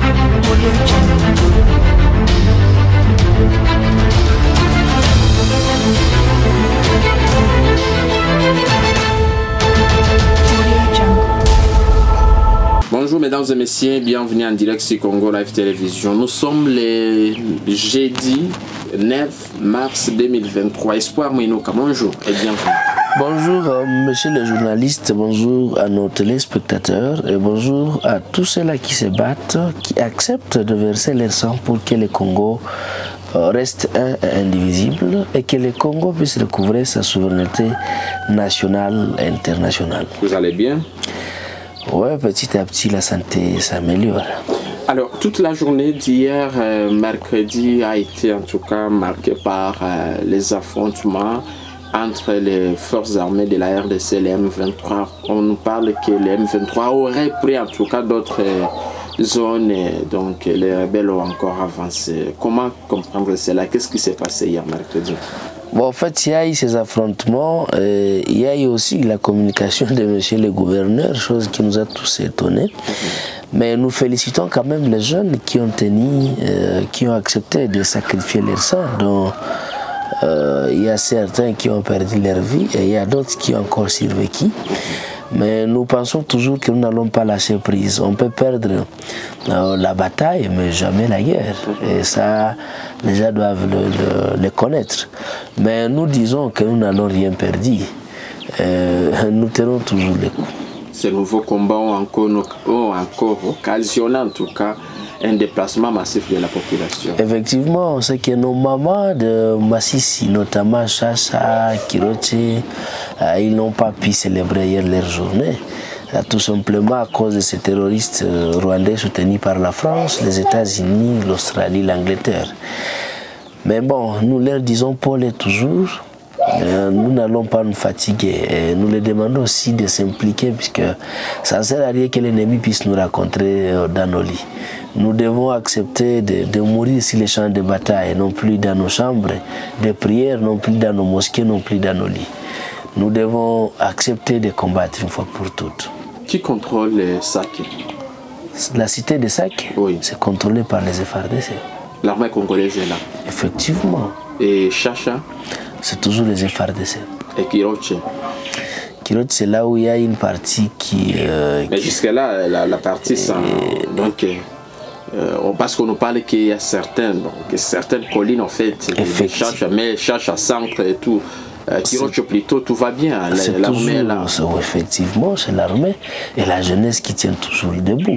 Bonjour mesdames et messieurs, bienvenue en direct sur Congo Live Télévision. Nous sommes le jeudi 9 mars 2023. Espoir Mouinouka, bonjour et bienvenue. Bonjour monsieur le journaliste, bonjour à nos téléspectateurs et bonjour à tous ceux-là qui se battent, qui acceptent de verser leur sang pour que le Congo reste un et indivisible et que le Congo puisse recouvrer sa souveraineté nationale et internationale. Vous allez bien? Oui, petit à petit la santé s'améliore. Alors, toute la journée d'hier, mercredi, a été en tout cas marquée par les affrontements entre les forces armées de la RDC et les M23. On nous parle que les M23 auraient pris en tout cas d'autres zones, donc les rebelles ont encore avancé. Comment comprendre cela? Qu'est-ce qui s'est passé hier mercredi? Bon, en fait, il y a eu ces affrontements, il y a eu aussi la communication de monsieur le gouverneur, chose qui nous a tous étonnés. Mais nous félicitons quand même les jeunes qui ont tenu, qui ont accepté de sacrifier leur sang. Donc, il y a certains qui ont perdu leur vie et il y a d'autres qui ont encore survécu. Mais nous pensons toujours que nous n'allons pas lâcher prise. On peut perdre la bataille, mais jamais la guerre. Et ça, les gens doivent le connaître. Mais nous disons que nous n'allons rien perdre. Nous tenons toujours les coups. Ces nouveaux combats ont encore occasionné en tout cas un déplacement massif de la population. Effectivement, c'est que nos mamans de Massissi, notamment Chacha, Kiroche, ils n'ont pas pu célébrer hier leur journée. Tout simplement à cause de ces terroristes rwandais soutenus par la France, les États-Unis, l'Australie, l'Angleterre. Mais bon, nous leur disons Paul est toujours. Nous n'allons pas nous fatiguer et nous les demandons aussi de s'impliquer puisque ça ne sert à rien que l'ennemi puisse nous rencontrer dans nos lits. Nous devons accepter de mourir sur les champs de bataille, non plus dans nos chambres de prière, non plus dans nos mosquées, non plus dans nos lits. Nous devons accepter de combattre une fois pour toutes. Qui contrôle les Sacs? La cité de Sac, oui, c'est contrôlé par les FARDC. L'armée congolaise est là? Effectivement. Et Chacha? C'est toujours les FARDC. Et Kiroche? Kiroche, c'est là où il y a une partie qui... mais jusque-là, la partie sans... Donc, parce qu'on nous parle qu'il y a certaines collines, en fait, Chacha, mais Chacha centre et tout. Kiroche plutôt, tout va bien. L'armée là. Effectivement, c'est l'armée et la jeunesse qui tient toujours debout.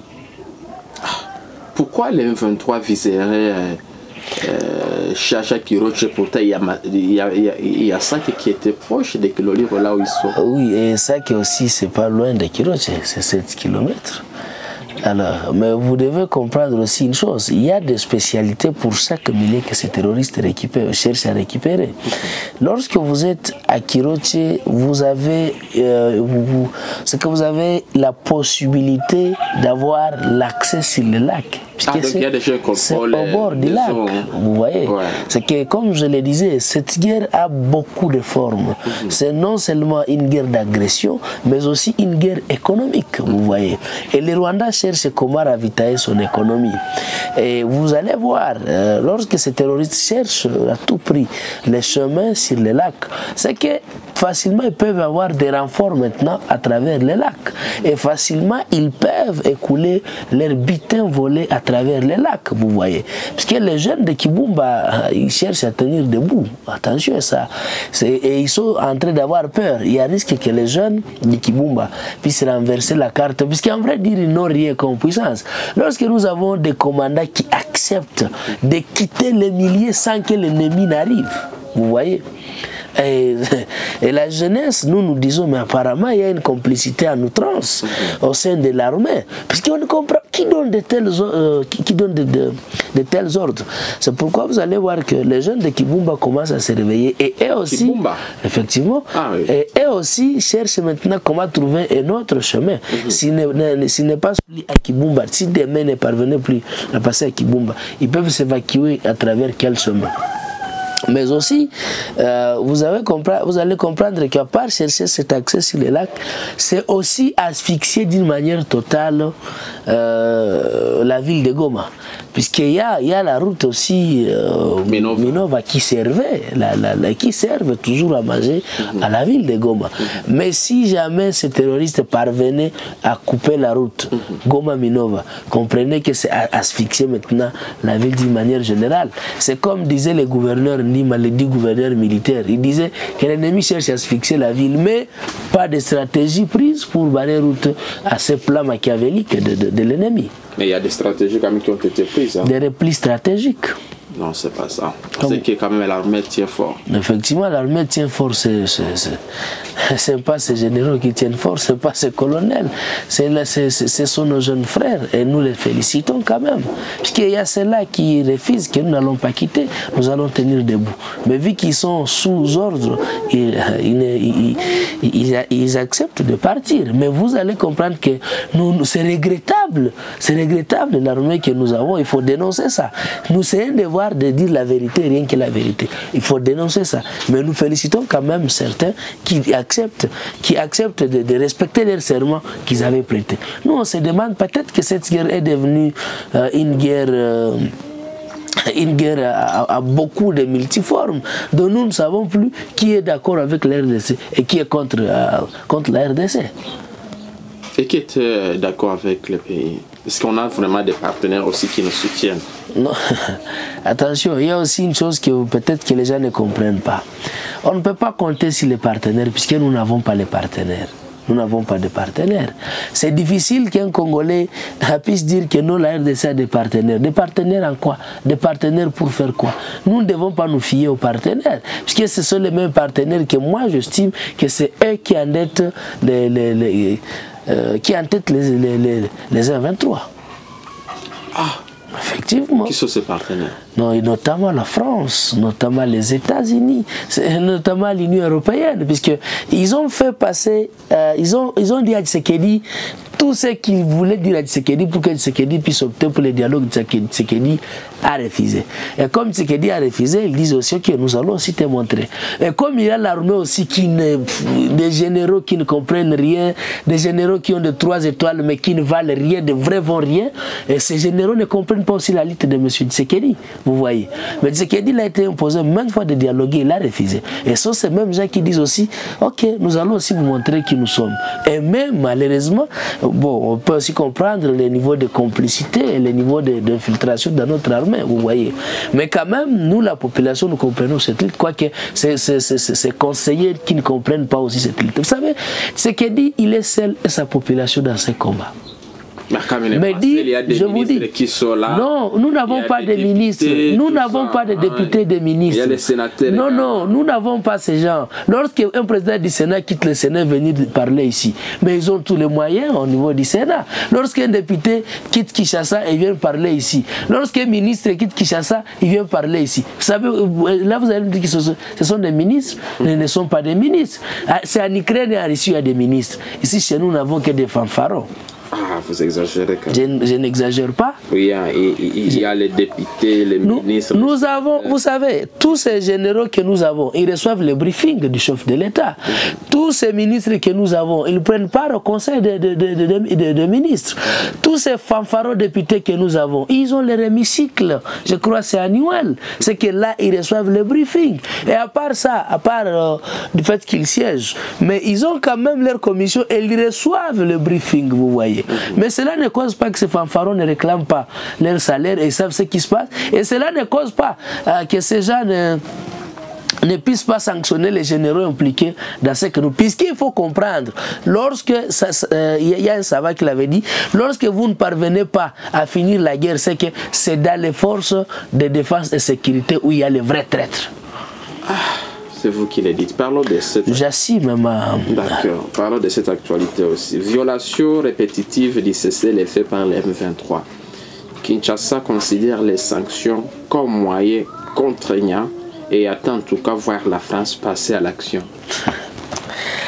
Pourquoi les M23 viseraient... Chacha Kiroche, pourtant il y a Sac qui était proche de Kiloliro là où ils sont. Oui, et Sac aussi c'est pas loin de Kiroche, c'est 7 km. Alors, mais vous devez comprendre aussi une chose, il y a des spécialités pour chaque milieu que ces terroristes cherchent à récupérer. Lorsque vous êtes à Kiroche, vous avez, vous avez la possibilité d'avoir l'accès sur le lac. C'est au bord du lac, vous voyez. Ouais. C'est que, comme je le disais, cette guerre a beaucoup de formes. C'est non seulement une guerre d'agression, mais aussi une guerre économique, vous voyez. Et le Rwanda cherche comment ravitailler son économie. Et vous allez voir, lorsque ces terroristes cherchent à tout prix les chemins sur le lac, c'est que facilement ils peuvent avoir des renforts maintenant à travers les lacs. Et facilement ils peuvent écouler leurs butins volés à travers les lacs, vous voyez. Parce que les jeunes de Kibumba, ils cherchent à tenir debout. Attention à ça. Et ils sont en train d'avoir peur. Il y a risque que les jeunes de Kibumba puissent renverser la carte. Puisqu'en vrai dire, ils n'ont rien comme puissance. Lorsque nous avons des commandants qui acceptent de quitter les milliers sans que l'ennemi n'arrive, vous voyez. Et la jeunesse, nous disons, mais apparemment il y a une complicité en outrance au sein de l'armée. Parce qu'on comprend qui donne de tels ordres. C'est pourquoi vous allez voir que les jeunes de Kibumba commencent à se réveiller. Et eux aussi, Kibumba. Effectivement, oui. Et eux aussi cherchent maintenant comment trouver un autre chemin. S'ils ne passent plus à Kibumba, si demain ne parvenaient plus à passer à Kibumba, ils peuvent s'évacuer à travers quel chemin? Mais aussi, vous allez comprendre qu'à part chercher cet accès sur les lacs, c'est aussi asphyxier d'une manière totale la ville de Goma. Puisqu'il y a la route aussi Minova qui servait, qui servent toujours à manger à la ville de Goma. Mais si jamais ces terroristes parvenaient à couper la route Goma-Minova, comprenez que c'est asphyxier maintenant la ville d'une manière générale. C'est comme disaient les gouverneurs Nima, les 10 gouverneurs militaires. Ils disaient que l'ennemi cherche à asphyxier la ville, mais pas de stratégie prise pour barrer route à ce plan machiavélique de l'ennemi. Mais il y a des stratégies quand même qui ont été prises. Hein. Des replis stratégiques. Non, c'est pas ça. C'est que quand même l'armée tient fort. Effectivement, l'armée tient fort. C'est pas ces généraux qui tiennent fort, c'est pas ces colonels. Ce sont nos jeunes frères et nous les félicitons quand même. Puisqu'il y a ceux-là qui refusent que nous n'allons pas quitter, nous allons tenir debout. Mais vu qu'ils sont sous ordre, ils acceptent de partir. Mais vous allez comprendre que c'est regrettable. C'est regrettable l'armée que nous avons. Il faut dénoncer ça. Nous, c'est un devoir de dire la vérité, rien que la vérité. Il faut dénoncer ça. Mais nous félicitons quand même certains qui acceptent de respecter leurs serments qu'ils avaient prêtés. Nous, on se demande peut-être que cette guerre est devenue une guerre à beaucoup de multiformes, dont nous ne savons plus qui est d'accord avec la RDC et qui est contre la RDC. Et qui est d'accord avec le pays? Est-ce qu'on a vraiment des partenaires aussi qui nous soutiennent? Non, attention, il y a aussi une chose que peut-être que les gens ne comprennent pas. On ne peut pas compter sur les partenaires puisque nous n'avons pas les partenaires. Nous n'avons pas de partenaires. C'est difficile qu'un Congolais puisse dire que non, la RDC a des partenaires. Des partenaires en quoi? Des partenaires pour faire quoi? Nous ne devons pas nous fier aux partenaires. Puisque ce sont les mêmes partenaires que moi, j'estime que c'est eux qui endettent les M23. Ah, effectivement. Qui sont ces partenaires? Non, notamment la France, notamment les États-Unis, notamment l'Union européenne, puisqu'ils ont fait passer, ils ont dit à Tshisekedi tout ce qu'ils voulaient dire à Tshisekedi pour que Tshisekedi puisse opter pour le dialogue. Tshisekedi a refusé. Et comme Tshisekedi a refusé, ils disent aussi que nous allons aussi te montrer. Et comme il y a l'armée aussi des généraux qui ne comprennent rien, des généraux qui ont de 3 étoiles mais qui ne valent rien, de vrais vont rien, et ces généraux ne comprennent pas aussi la lutte de M. Tshisekedi. Vous voyez. Mais Tshisekedi il a été imposé maintes fois de dialoguer, il a refusé. Et ce sont ces mêmes gens qui disent aussi, ok, nous allons aussi vous montrer qui nous sommes. Et même malheureusement, bon, on peut aussi comprendre les niveaux de complicité et les niveaux d'infiltration dans notre armée, vous voyez. Mais quand même, nous, la population, nous comprenons cette lutte, quoique ces conseillers qui ne comprennent pas aussi cette lutte. Vous savez, Tshisekedi, il est seul et sa population dans ces combats. Mais il y a des ministres qui sont là. Non, nous n'avons pas de ministres. Nous n'avons pas de députés, de ministres. Il y a des sénateurs. Non, non, nous n'avons pas ces gens. Lorsqu'un président du Sénat quitte le Sénat, venir parler ici. Mais ils ont tous les moyens au niveau du Sénat. Lorsqu'un député quitte Kinshasa, il vient parler ici. Lorsqu'un ministre quitte Kinshasa, il vient parler ici. Vous savez, là vous allez me dire que ce sont des ministres. Ce ne sont pas des ministres. C'est en Ukraine et en Russie, il y a des ministres. Ici, chez nous, nous n'avons que des fanfarons. Ah, vous exagérez quand même. Je n'exagère pas. Oui, il y a les députés, les ministres. Nous avons, vous savez, tous ces généraux que nous avons, ils reçoivent le briefing du chef de l'État. Tous ces ministres que nous avons, ils prennent part au conseil de ministres. Tous ces fanfarons députés que nous avons, ils ont les hémicycles. Je crois que c'est annuel. C'est que là, ils reçoivent le briefing. Et à part ça, à part du fait qu'ils siègent, mais ils ont quand même leur commission et ils reçoivent le briefing, vous voyez. Mais cela ne cause pas que ces fanfarons ne réclament pas leur salaire et ils savent ce qui se passe. Et cela ne cause pas que ces gens ne puissent pas sanctionner les généraux impliqués dans ce que nous... Puisqu'il faut comprendre, lorsque, il y a un savant qui l'avait dit, lorsque vous ne parvenez pas à finir la guerre, c'est que c'est dans les forces de défense et sécurité où il y a les vrais traîtres. C'est vous qui le dites. Parlons de cette... J'assume, maman. D'accord. Parlons de cette actualité aussi. Violation répétitive du cessez-le-feu par les M23. Kinshasa considère les sanctions comme moyen contraignant et attend en tout cas voir la France passer à l'action.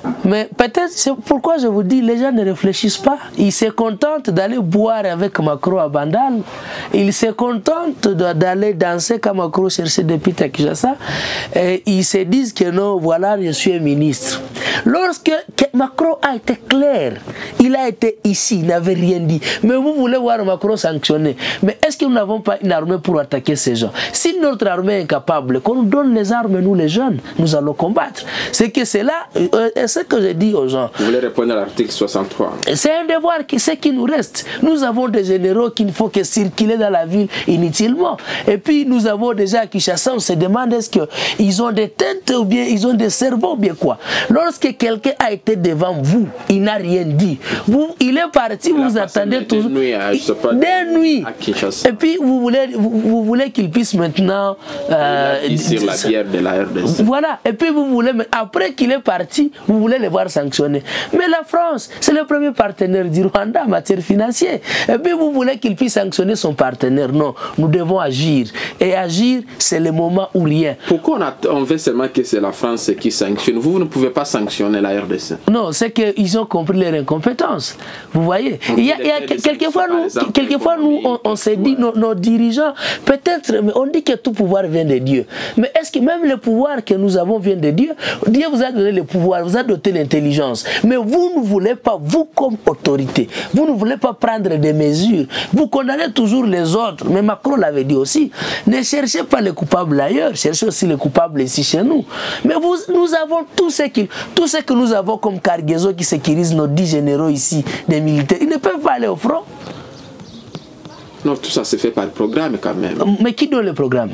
Mais peut-être c'est pourquoi je vous dis, les gens ne réfléchissent pas. Ils se contentent d'aller boire avec Macron à Bandal. Ils se contentent d'aller danser comme Macron chercher des pites à Kinshasa. Et ils se disent que non, voilà, je suis un ministre. Lorsque Macron a été clair, il a été ici, il n'avait rien dit. Mais vous voulez voir Macron sanctionner. Mais est-ce que nous n'avons pas une armée pour attaquer ces gens? Si notre armée est incapable, qu'on nous donne les armes, nous les jeunes, nous allons combattre. C'est que c'est là, ce que je dis aux gens. Vous voulez répondre à l'article 63? C'est un devoir, ce qui nous reste. Nous avons des généraux qu'il ne faut que circuler dans la ville inutilement. Et puis nous avons déjà à Kinshasa, on se demande est-ce qu'ils ont des têtes ou bien ils ont des cerveaux ou bien quoi. Lorsque quelqu'un a été devant vous, il n'a rien dit. Il est parti, vous attendez toujours. Des nuits. Et puis vous voulez qu'il puisse maintenant sur la bière de la RDC. Voilà. Et puis vous voulez, après qu'il est parti, vous voulez les voir sanctionner. Mais la France, c'est le premier partenaire du Rwanda en matière financière. Et puis vous voulez qu'il puisse sanctionner son partenaire. Non, nous devons agir. Et agir, c'est le moment ou rien. Pourquoi on veut seulement que c'est la France qui sanctionne? Vous ne pouvez pas sanctionner la RDC. Non, c'est qu'ils ont compris leur incompétence. Vous voyez, quelquefois nous, on s'est dit, nos dirigeants, peut-être, on dit que tout pouvoir vient de Dieu. Mais est-ce que même le pouvoir que nous avons vient de Dieu? Dieu vous a donné le pouvoir, vous a doté l'intelligence. Mais vous ne voulez pas, vous comme autorité, vous ne voulez pas prendre des mesures. Vous condamnez toujours les autres. Mais Macron l'avait dit aussi, ne cherchez pas les coupables ailleurs, cherchez aussi les coupables ici chez nous. Mais nous avons tout ce que nous avons comme cargaison qui sécurise nos 10 généraux ici, des militaires. Ils ne peuvent pas aller au front. Non, tout ça se fait par le programme quand même. Mais qui donne le programme?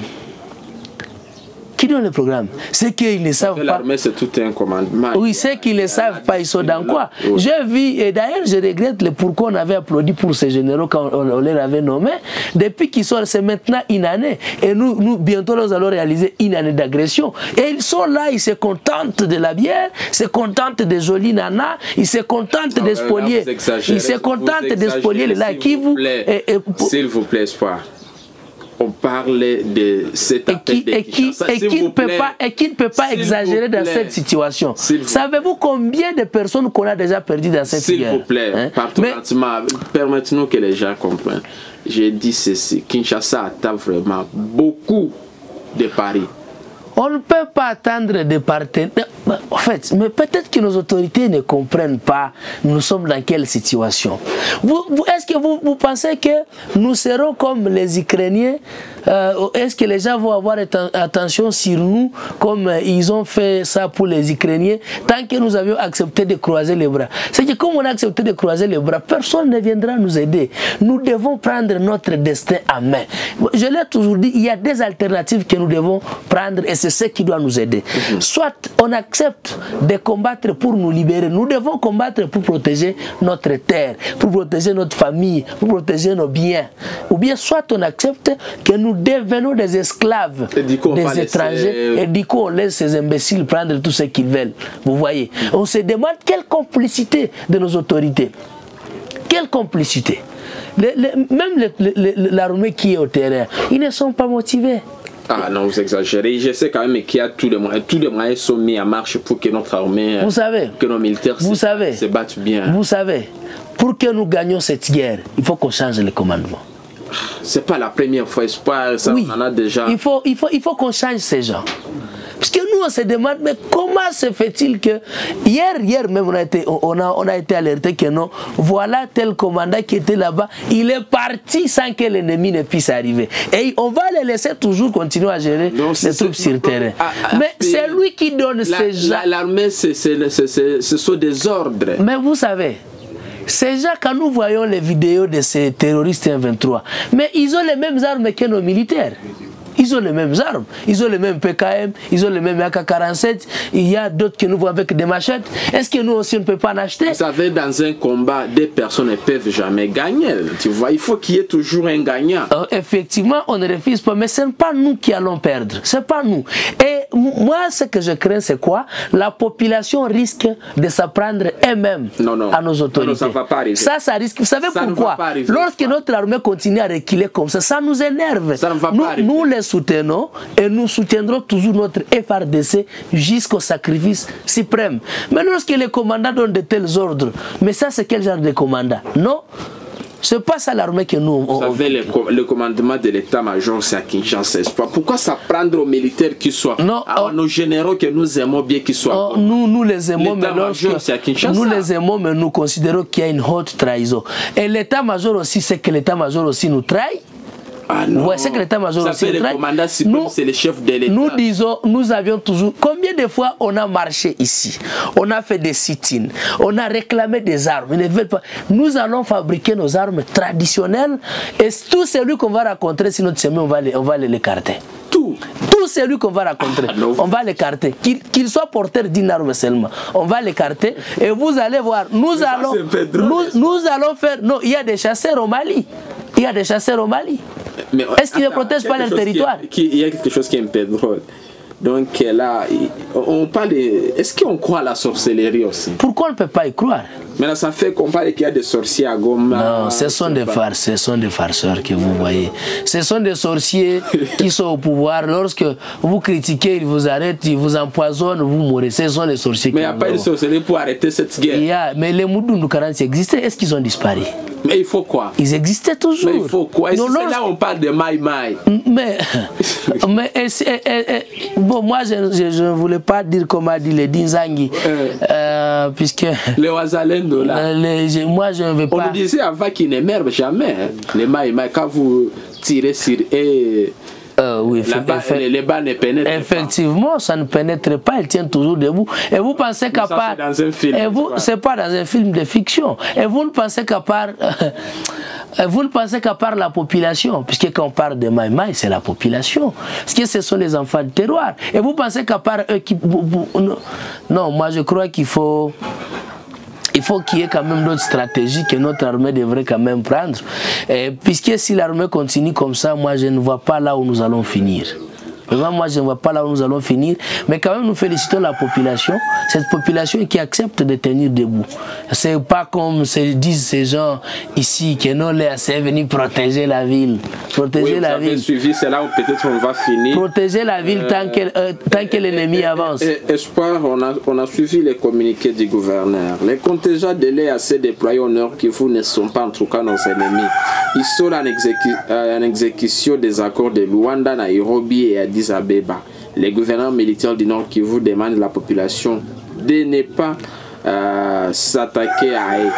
Qui donne le programme? C'est qu'ils ne savent pas. L'armée, c'est tout un commandement. Oui, c'est qu'ils ne savent pas, ils sont dans quoi. J'ai vu, et d'ailleurs, je regrette pourquoi on avait applaudi pour ces généraux quand on les avait nommés. Depuis qu'ils sont, c'est maintenant une année. Et nous, bientôt, nous allons réaliser une année d'agression. Et ils sont là, ils se contentent de la bière, ils se contentent des jolies nanas, ils se contentent des spoliés. Ils se contentent des spoliés, là, qui vous. S'il vous plaît, Espoir. On parle de cet appel et qui ne peut pas exagérer dans cette situation. Savez-vous combien de personnes qu'on a déjà perdues dans cette guerre? S'il vous plaît, permettez-nous que les gens comprennent. J'ai dit ceci, Kinshasa attend vraiment beaucoup de paris. On ne peut pas attendre des partenaires. En fait, mais peut-être que nos autorités ne comprennent pas nous sommes dans quelle situation. Est-ce que vous pensez que nous serons comme les Ukrainiens? Est-ce que les gens vont avoir attention sur nous comme ils ont fait ça pour les Ukrainiens tant que nous avions accepté de croiser les bras? C'est que comme on a accepté de croiser les bras, personne ne viendra nous aider. Nous devons prendre notre destin en main. Je l'ai toujours dit, il y a des alternatives que nous devons prendre et c'est ce qui doit nous aider. Soit on accepte de combattre pour nous libérer. Nous devons combattre pour protéger notre terre, pour protéger notre famille, pour protéger nos biens. Ou bien soit on accepte que nous devenons des esclaves des étrangers et du coup on laisse ces imbéciles prendre tout ce qu'ils veulent. Vous voyez, on se demande quelle complicité de nos autorités. Quelle complicité. Même l'armée qui est au terrain, ils ne sont pas motivés. Ah non, vous exagérez. Je sais quand même qu'il y a tous les moyens sont mis en marche pour que notre armée, que nos militaires se battent bien. Vous savez, pour que nous gagnions cette guerre, il faut qu'on change le commandement. C'est pas la première fois, Espoir, ça oui, on en a déjà. Il faut qu'on change ces gens. Parce que nous on se demande, mais comment se fait-il que hier même on a été alerté que non, voilà tel commandant qui était là-bas, il est parti sans que l'ennemi ne puisse arriver. Et on va les laisser toujours continuer à gérer les troupes sur le terrain. Mais c'est lui qui donne ces gens. L'armée, ce sont des ordres. Mais vous savez, ces gens, quand nous voyons les vidéos de ces terroristes M23, mais ils ont les mêmes armes que nos militaires. Ils ont les mêmes armes, ils ont les mêmes PKM, ils ont les mêmes AK-47, il y a d'autres que nous voyons avec des machettes. Est-ce que nous aussi on ne peut pas en acheter? Vous savez, dans un combat, des personnes ne peuvent jamais gagner. Tu vois, il faut qu'il y ait toujours un gagnant. Effectivement, on ne refuse pas, mais ce n'est pas nous qui allons perdre, ce n'est pas nous. Et moi, ce que je crains, c'est quoi? La population risque de s'apprendre elle-même à nos autorités. Non, ça ne va pas arriver. Ça risque. Vous savez pourquoi? Lorsque notre armée continue à reculer comme ça nous énerve. Ça ne va pas arriver. Nous les soutenons et nous soutiendrons toujours notre FRDC jusqu'au sacrifice suprême. Mais lorsque les commandants donnent de tels ordres, mais ça, c'est quel genre de commandant? Non. C'est pas ça l'armée que nous... Vous savez, le commandement de l'état-major, c'est à Kinshasa. Pourquoi ça prendre aux militaires qui soient... Non, nos généraux que nous aimons bien qu'ils soient... nous les aimons, mais nous les aimons, mais nous considérons qu'il y a une haute trahison. Et l'état-major aussi, c'est que l'état-major aussi nous trahit. Ah non. Ouais, c'est que l'état-major aussi nous trahit. C'est le chef de l'État. Nous disons, nous avions toujours... Combien de fois on a marché ici? On a fait des sit-ins, on a réclamé des armes. Ils ne veulent pas. Nous allons fabriquer nos armes traditionnelles et tout celui qu'on va rencontrer sur notre chemin, on va l'écarter. Tout celui qu'on va rencontrer, on va l'écarter. Qu'il soit porteur d'une arme seulement, on va l'écarter et vous allez voir, nous allons faire... Non, il y a des chasseurs au Mali. Il y a des chasseurs au Mali. Est-ce qu'ils ne protègent pas leur territoire? Il y a quelque chose qui est un peu drôle. Donc là, on parle. Est-ce qu'on croit à la sorcellerie aussi? Pourquoi on ne peut pas y croire? Mais ça fait qu'on parle qu'il y a des sorciers à Goma. Non, ce sont des farces, ce sont des farceurs que vous voyez. Ce sont des sorciers qui sont au pouvoir. Lorsque vous critiquez, ils vous arrêtent, ils vous empoisonnent, vous mourrez. Ce sont les sorciers. Mais il n'y a pas de sorcellerie pour arrêter cette guerre. Mais les Moudou 40 existaient, est-ce qu'ils ont disparu? Mais il faut quoi? Ils existaient toujours. Mais il faut quoi? Et c'est là on parle de Mai Mai. Bon, moi je ne voulais pas dire comme a dit les Dinzangi, puisque les Wazalendo là. Moi je ne veux pas. On nous disait avant qu'ils n'émergent jamais. Les Mai Mai, quand vous tirez sur eux. Oui, les balles ne pénètrent pas. Effectivement, ça ne pénètre pas, elles tiennent toujours debout. Et vous pensez qu'à part... C'est pas dans un film de fiction. Et vous ne pensez qu'à part... Vous ne pensez qu'à part la population, puisque quand on parle de Mai Mai, c'est la population. Parce que ce sont les enfants du terroir. Et vous pensez qu'à part eux qui... Non, moi je crois qu'il faut... Il faut qu'il y ait quand même d'autres stratégies que notre armée devrait quand même prendre. Puisque si l'armée continue comme ça, moi je ne vois pas là où nous allons finir. Moi je ne vois pas là où nous allons finir. Mais quand même nous félicitons la population. Cette population qui accepte de tenir debout. C'est pas comme disent ces gens ici que non, c'est venu protéger la ville. Protéger la ville. Suivi, c'est là où peut-être on va finir. Protéger la ville tant que l'ennemi avance. Espoir, on a suivi les communiqués du gouverneur. Les contingents de l'EAC déployés au Nord Kivu ne sont pas en tout cas nos ennemis. Ils sont en exécution des accords de Luanda, Nairobi et Addis Abeba. Les gouverneurs militaires du Nord Kivu demandent à la population de ne pas s'attaquer à eux.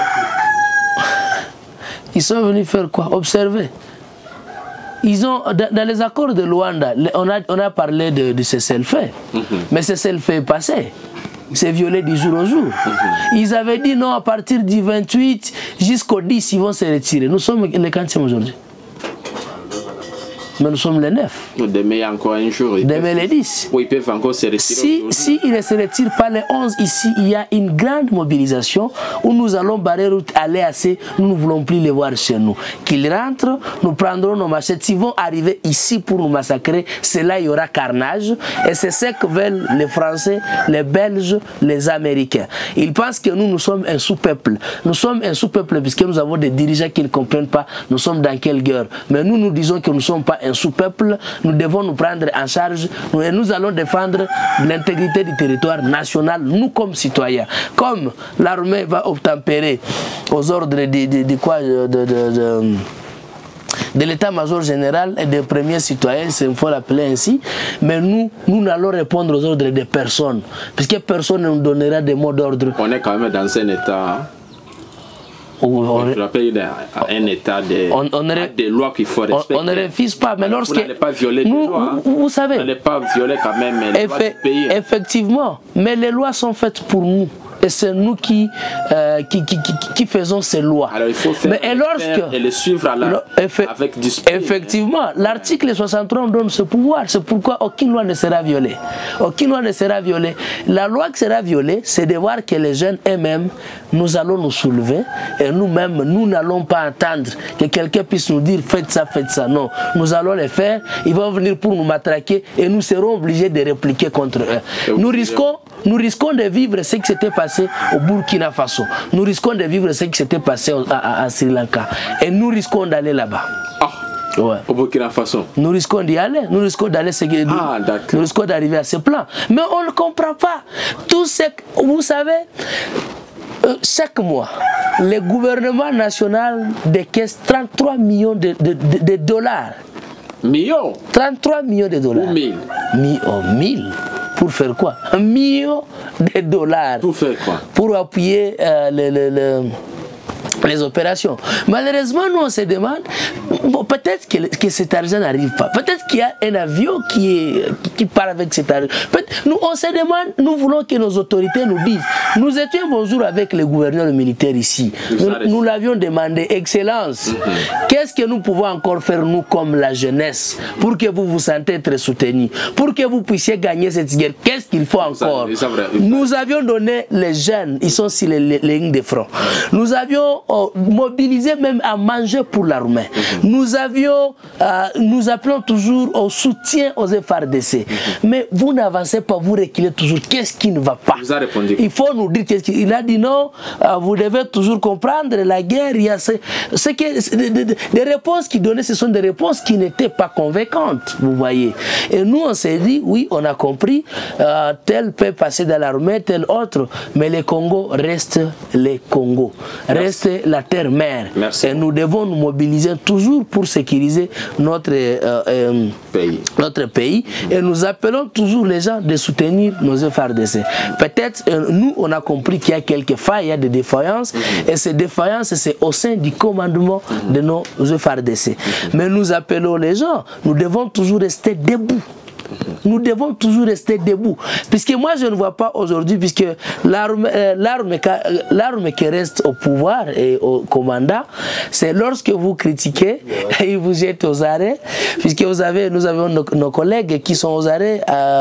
Ils sont venus faire quoi? Observer. Ils ont, dans les accords de Luanda, on a parlé de cessez-le-feu. Mais cessez-le-feu est passé. C'est violé du jour au jour. Ils avaient dit non, à partir du 28 jusqu'au 10, ils vont se retirer. Nous sommes les quantièmes aujourd'hui. Mais nous sommes les 9. Demain, il y a encore un jour. Demain, les 10. Oui, ils peuvent encore se retirer. Si ils ne se retirent pas les 11, ici, il y a une grande mobilisation où nous allons barrer route à l'EAC. Nous ne voulons plus les voir chez nous. Qu'ils rentrent, nous prendrons nos machettes. S'ils vont arriver ici pour nous massacrer, c'est là il y aura carnage. Et c'est ce que veulent les Français, les Belges, les Américains. Ils pensent que nous sommes un sous-peuple. Nous sommes un sous-peuple puisque nous avons des dirigeants qui ne comprennent pas nous sommes dans quelle guerre. Mais nous disons que nous ne sommes pas un sous-peuple, nous devons nous prendre en charge et nous allons défendre l'intégrité du territoire national, nous comme citoyens. Comme l'armée va obtempérer aux ordres de l'état-major général et des premiers citoyens, il faut l'appeler ainsi, mais nous allons répondre aux ordres des personnes, puisque personne ne nous donnera des mots d'ordre. On est quand même dans un état... Je rappelle un état de loi qu'il faut respecter. On ne refuse pas, mais lorsque... Vous n'allez pas violer les lois. Vous savez... Vous n'allez pas violer quand même les lois du pays. Effectivement, mais les lois sont faites pour nous. et c'est nous qui faisons ces lois. Alors il faut faire et les suivre avec discipline. Effectivement, l'article 63 nous donne ce pouvoir. C'est pourquoi aucune loi ne sera violée. Aucune loi ne sera violée. La loi qui sera violée, c'est de voir que les jeunes eux-mêmes, nous allons nous soulever et nous-mêmes, nous n'allons pas attendre que quelqu'un puisse nous dire faites ça, faites ça. Non, nous allons les faire. Ils vont venir pour nous matraquer et nous serons obligés de répliquer contre eux. Nous risquons de vivre ce qui s'était passé au Burkina Faso. Nous risquons de vivre ce qui s'était passé à Sri Lanka. Et nous risquons d'aller là-bas. Ouais. Au Burkina Faso. Nous risquons d'y aller, nous risquons d'aller, nous risquons d'arriver à ce plan. Mais on ne comprend pas. Tout ce que vous savez, chaque mois, le gouvernement national décaisse 33 millions de dollars. Millions? 33 millions de dollars. Ou 1000? 1000. Pour faire quoi? 1 million de dollars. Pour faire quoi? Pour appuyer les opérations. Malheureusement, nous on se demande, peut-être que cet argent n'arrive pas. Peut-être qu'il y a un avion qui part avec cet argent. Nous on se demande, nous voulons que nos autorités nous disent. Nous étions bonjour avec le gouverneur militaire ici. Nous l'avions demandé, Excellence, qu'est-ce que nous pouvons encore faire nous comme la jeunesse pour que vous vous sentez très soutenus, pour que vous puissiez gagner cette guerre? Qu'est-ce qu'il faut encore? Nous avions donné les jeunes, ils sont sur les lignes de front. Nous avions mobilisé même à manger pour l'armée. Nous appelons toujours au soutien aux FARDC. Mais vous n'avancez pas, vous reculez toujours. Qu'est-ce qui ne va pas? Il faut nous dire qu'est-ce qu'il a dit. Non, vous devez toujours comprendre la guerre. Il y a des réponses qu'il donnait, ce sont des réponses qui n'étaient pas convaincantes, vous voyez. Et nous, on s'est dit, oui, on a compris, tel peut passer dans l'armée, tel autre, mais les Congos restent les Congos. Reste la terre-mère. Et nous devons nous mobiliser toujours pour sécuriser notre pays. Et nous appelons toujours les gens de soutenir nos FARDC. Peut-être, nous, on a compris qu'il y a quelques failles, il y a des défaillances. Et ces défaillances, c'est au sein du commandement de nos FARDC. Mais nous appelons les gens, nous devons toujours rester debout. Nous devons toujours rester debout. Puisque moi, je ne vois pas aujourd'hui, puisque l'arme qui reste au pouvoir et au commandant, c'est lorsque vous critiquez, ils vous jettent aux arrêts. Puisque nous avons nos collègues qui sont aux arrêts,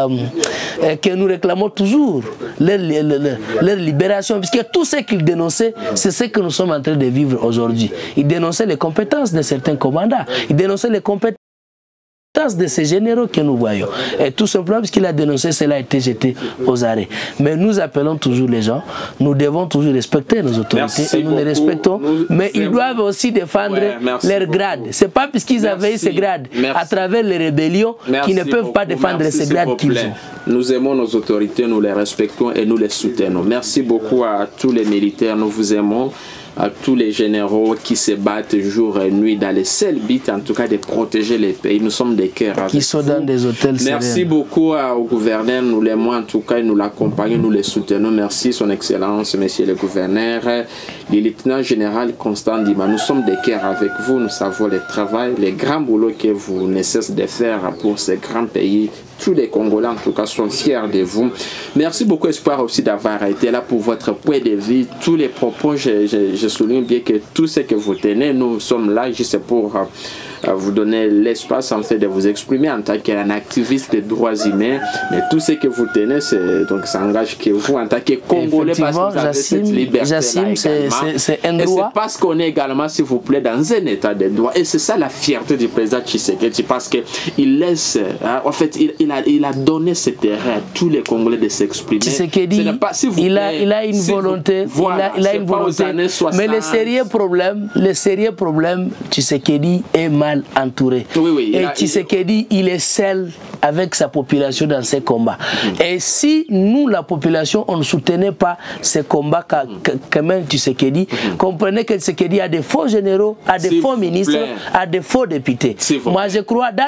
que nous réclamons toujours leur libération. Puisque tout ce qu'ils dénonçaient, c'est ce que nous sommes en train de vivre aujourd'hui. Ils dénonçaient les compétences de certains commandants. Ils dénonçaient les compétences de ces généraux que nous voyons. Et tout simplement parce qu'il a dénoncé, cela a été jeté aux arrêts. Mais nous appelons toujours les gens, nous devons toujours respecter nos autorités. Et nous les respectons, mais ils doivent aussi défendre leurs grades. Ce n'est pas puisqu'ils avaient ces grades à travers les rébellions qu'ils ne peuvent pas défendre ces grades qu'ils ont. Nous aimons nos autorités, nous les respectons et nous les soutenons. Merci beaucoup à tous les militaires, nous vous aimons. À tous les généraux qui se battent jour et nuit dans les seuls buts, en tout cas de protéger les pays. Nous sommes des cœurs qui sont dans des hôtels. Merci beaucoup au gouverneur, nous l'aimons en tout cas, nous l'accompagnons, nous les soutenons. Merci son excellence, monsieur le gouverneur, le lieutenant général Constant Dima. Nous sommes des cœurs avec vous, nous savons le travail, les grands boulots que vous ne cessez de faire pour ces grands pays. Tous les Congolais en tout cas sont fiers de vous. Merci beaucoup Espoir aussi d'avoir été là pour votre point de vue. Tous les propos, je souligne bien que tout ce que vous tenez, nous sommes là juste pour vous donner l'espace en fait de vous exprimer en tant qu'un activiste des droits humains. Mais tout ce que vous tenez, donc ça engage que vous en tant que Congolais parce que vous avez cette liberté. C'est un droit. C'est parce qu'on est également, s'il vous plaît, dans un état de droit. Et c'est ça la fierté du président Tshisekedi parce qu'il laisse, en fait, il a donné ce terrain à tous les Congolais de s'exprimer. Tshisekedi, il a une volonté. Voilà, il a une volonté. Mais le sérieux problème, Tshisekedi est mal entouré. Et Tshisekedi, il est seul avec sa population dans ces combats. Et si nous, la population, on ne soutenait pas ces combats quand même Tshisekedi, comprenez que Tshisekedi a des faux généraux, a des faux ministres, a des faux députés. Moi, je crois dans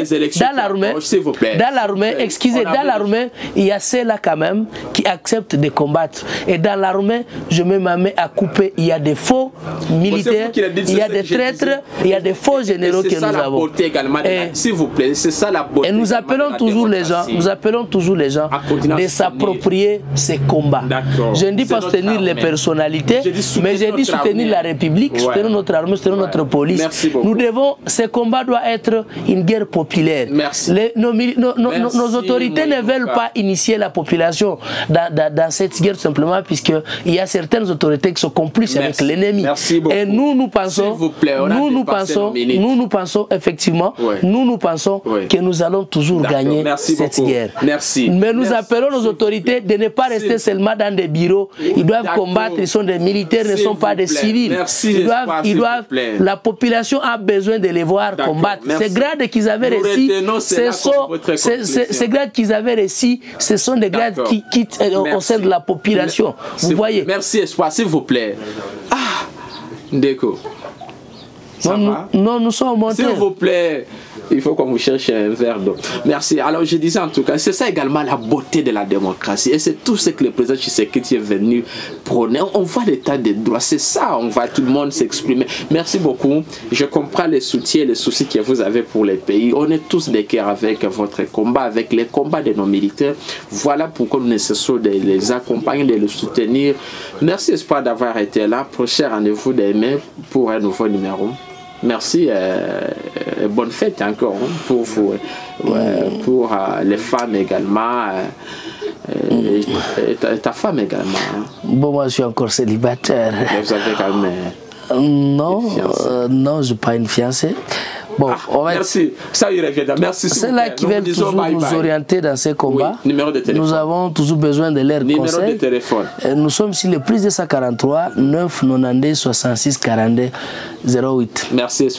l'armée, excusez, dans l'armée, il y a ceux-là quand même qui acceptent de combattre. Et dans l'armée, je me mets à couper, il y a des faux militaires, il y a des traîtres, il y a des faux généraux que nous avons. S'il vous plaît, c'est ça la beauté. Et nous appelons toujours les gens, de s'approprier ces combats. Je ne dis pas soutenir les personnalités, mais je dis soutenir la République, soutenir notre armée, soutenir notre police. Nous devons, ce combat doit être une guerre populaire. Nos autorités ne veulent pas initier la population dans cette guerre simplement puisqu'il y a certaines autorités qui sont complices avec l'ennemi. Et nous pensons effectivement, nous pensons que nous allons toujours gagner cette guerre. Mais nous appelons nos autorités de ne pas rester seulement dans des bureaux. Ils doivent combattre, ils sont des militaires, ne sont pas des civils. La population a besoin de les voir combattre. Ces grades qu'ils avaient reçus, ce sont des grades qui quittent au sein de la population. Vous voyez. Merci, Espoir, s'il vous plaît. Ah, Ndeko. Non, nous sommes montés. S'il vous plaît, il faut qu'on vous cherche un verre d'eau. Merci. Alors, je disais en tout cas, c'est ça également la beauté de la démocratie. Et c'est tout ce que le président Tshisekedi est venu prôner. On voit l'état des droits. C'est ça, on voit tout le monde s'exprimer. Merci beaucoup. Je comprends les soutiens et les soucis que vous avez pour les pays. On est tous des cœurs avec votre combat, avec les combats de nos militaires. Voilà pourquoi nous nécessitons de les accompagner, de les soutenir. Merci, Espoir, d'avoir été là. Prochain rendez-vous demain pour un nouveau numéro. Merci, bonne fête encore pour vous, pour les femmes également, et ta femme également. Bon, moi je suis encore célibataire. Mais vous avez quand même non, je n'ai pas une fiancée. Bon, merci. Ça y revient. Merci. Ceux-là qui veulent toujours nous orienter dans ces combats, nous avons toujours besoin de leur conseil. Numéro de téléphone. Nous sommes sur le plus de 143 9 92 66 42 08. Merci.